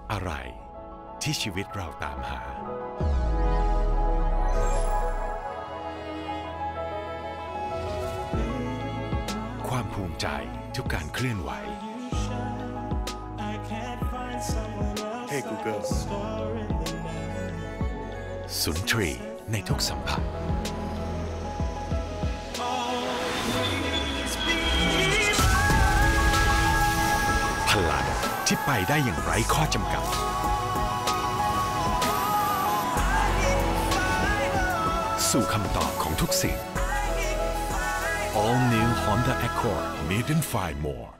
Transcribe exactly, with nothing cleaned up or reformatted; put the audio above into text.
อะไรที่ชีวิตเราตามหาความภูมิใจทุกการเคลื่อนไหว Hey Google สุนทรีในทุกสัมผัสพลังที่ไปได้อย่างไร้ข้อจำกัดสู่คำตอบของทุกสิ่ง All New Honda Accord Made in Five More